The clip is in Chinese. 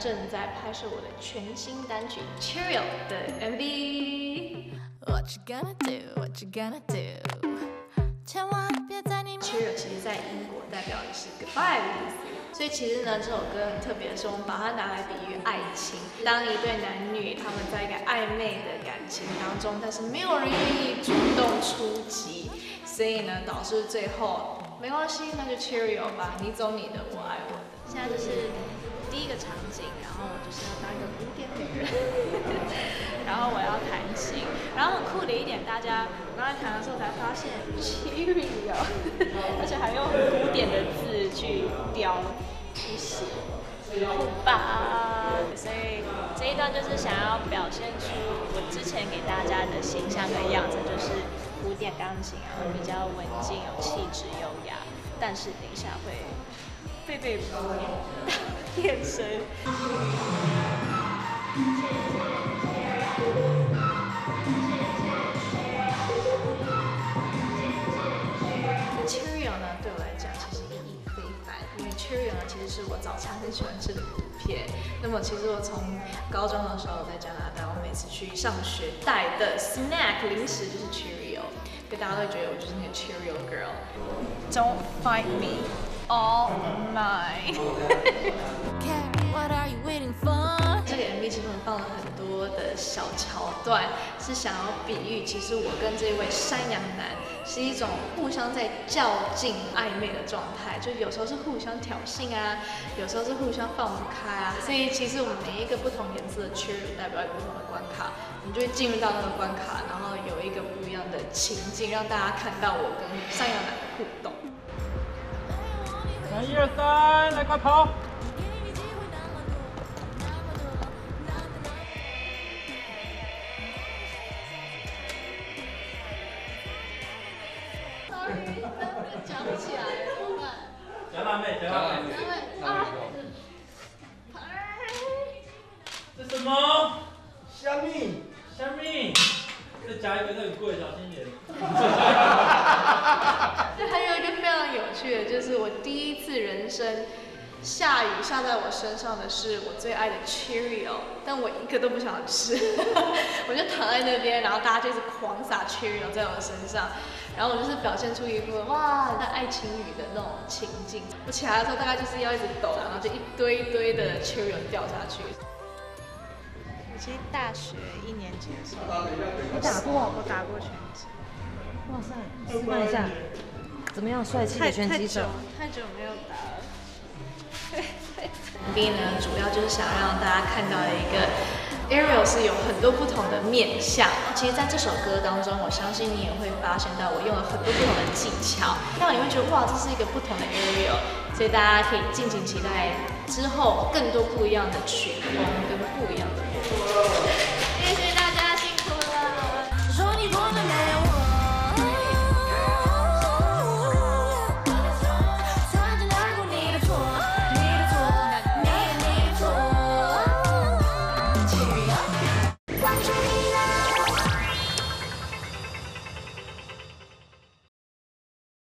正在拍摄我的全新单曲《Cheerio》的 MV。What you gonna do? What you gonna do? 千万别在你 Cheerio 其实在英国代表的是 goodbye 的意思，所以其实呢这首歌很特别的是，我们把它拿来比喻爱情。当一对男女他们在一个暧昧的感情当中，但是没有人愿意主动出击，所以呢导致最后没关系，那就 Cheerio 吧，你走你的，我爱我的。现在就是第一个场景，然后我就是要当一个古典女人，然后我要弹琴，然后很酷的一点，大家我刚才弹的时候才发现 Cheerio， 而且还用很古典的字去写，酷吧？所以这一段就是想要表现出我之前给大家的形象跟样子，就是古典钢琴啊，比较文静、有气质、优雅，但是等一下会被变身。Cheerio 呢，对我来讲其实意义非凡，因为 Cheerio 呢其实是我早餐很喜欢吃的薯片。那么其实我从高中的时候在加拿大，我每次去上学带的 snack 零食就是 Cheerio， 所以大家都会觉得我就是那个 Cheerio girl。Don't fight me, all mine 。这个 MV 其实我们放了很多的小桥段，是想要比喻，其实我跟这位山羊男是一种互相在较劲暧昧的状态，就有时候是互相挑衅啊，有时候是互相放不开啊。所以其实我们每一个不同颜色的 Cheerio 代表一个不同的关卡，我们就会进入到那个关卡，然后有一个不一样的情境，让大家看到我跟山羊男的互动。 1、2、3，来快跑！ 讲不起来了，怎么办？ 加辣妹，加辣妹。这什么？ 虾米？ 虾米？再加一个，这很贵，小心一点。 还有一个非常有趣的，就是我第一次人生下雨下在我身上的是我最爱的 Cheerio， 但我一个都不想吃，我就躺在那边，然后大家就一直狂撒 Cheerio 在我身上，然后我就是表现出一副哇在爱情雨的那种情境。我起来的时候大概就是要一直抖，然后就一堆一堆的 Cheerio 掉下去。我其实大学1年级的时候， 你打过？ 我打过拳击。 哇塞，示范一下，怎么样帅气的拳击手？ 太久没有打了。MV 呢，主要就是想让大家看到的一个 Ariel 是有很多不同的面向。其实在这首歌当中，我相信你也会发现到我用了很多不同的技巧，让你会觉得哇，这是一个不同的 Ariel。所以大家可以敬请期待之后更多不一样的曲风跟不一样的风格。谢谢大家。